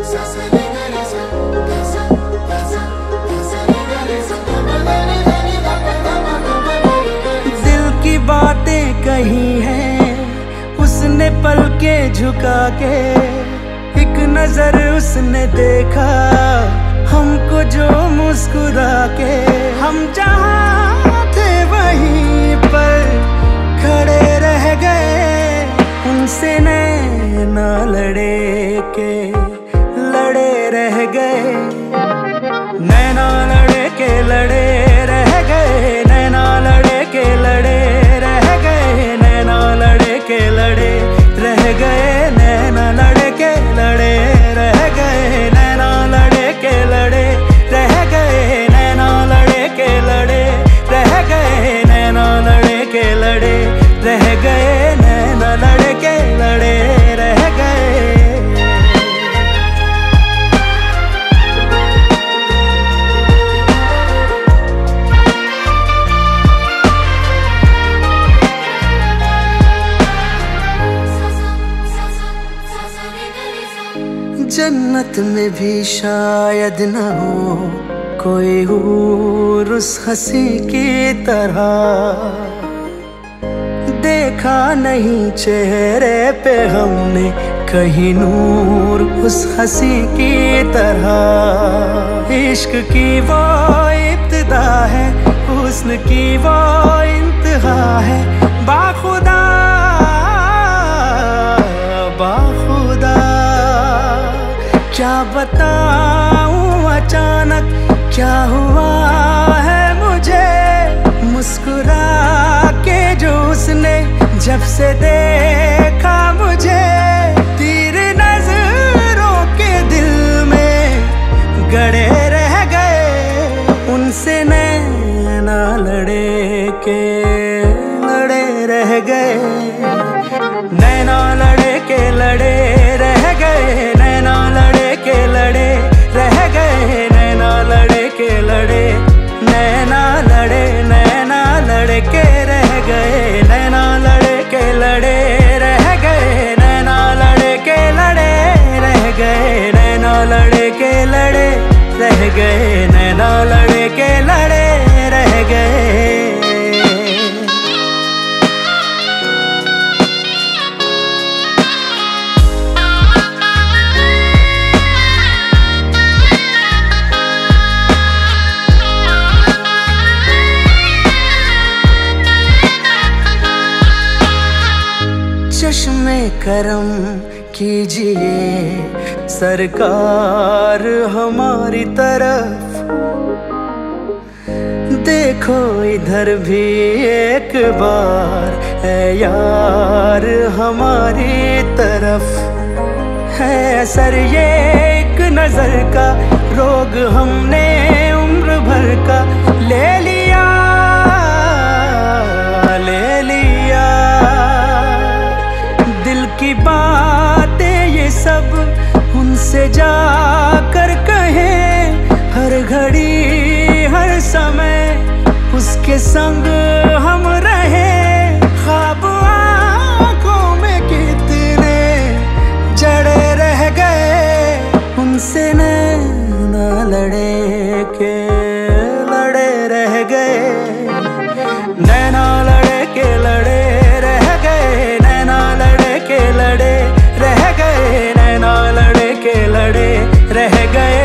दिल की बातें कही हैं उसने पल के झुका के, एक नजर उसने देखा हमको जो मुस्कुरा के। हम जहाँ थे वहीं पर खड़े रह गए, उनसे नैना लड़े के लड़े रह गए। नैना लड़े के लड़े रह गए, नैना लड़े के लड़े रह गए, नैना लड़े के लड़े रह गए, नैना लड़े के लड़े रह गए, नैना लड़े के लड़े रह गए, नैना लड़े के लड़े रह गए, नैना लड़े के लड़े रह गए, नैना लड़े के लड़े रह गए। जन्नत में भी शायद न हो कोई हूर उस हंसी की तरह, देखा नहीं चेहरे पे हमने कहीं नूर उस हंसी की तरह। इश्क की वो इब्तिदा है, हुस्न की वो इंतहा है, बाखुदा बाखुदा क्या बताऊं अचानक क्या हुआ है मुझे। मुस्कुरा के जो उसने जब से देखा मुझे, तीर नजरों के दिल में गड़े रह गए, उनसे नैना लड़े के लड़े रह गए। नैना लड़े के लड़े रह गए, नैना लड़े के लड़े रह गए, नैना लड़े के लड़े, नैना लड़े नैना लड़े के रह गए, नैना लड़े के लड़े रह गए, नैना लड़े के लड़े रह गए, नैना लड़े के लड़े रह गए, नैना लड़े के लड़े रह गए। चश्मे करम कीजिए सरकार हमारी तरफ, देखो इधर भी एक बार है यार हमारी तरफ। है असर ये एक नजर का, रोग हमने उम्र भर का ले लिया ले लिया। दिल की बातें ये सब उनसे जाकर कहें, हर घड़ी हर समय उसके संग हम रहे। ख्वाब आंखों में कितने जड़े रह गए, उनसे नैना लड़े के लड़े रह गए। नैना लड़े के लड़े रह गए, नैना लड़े के लड़े रह गए, नैना लड़े के लड़े रह गए,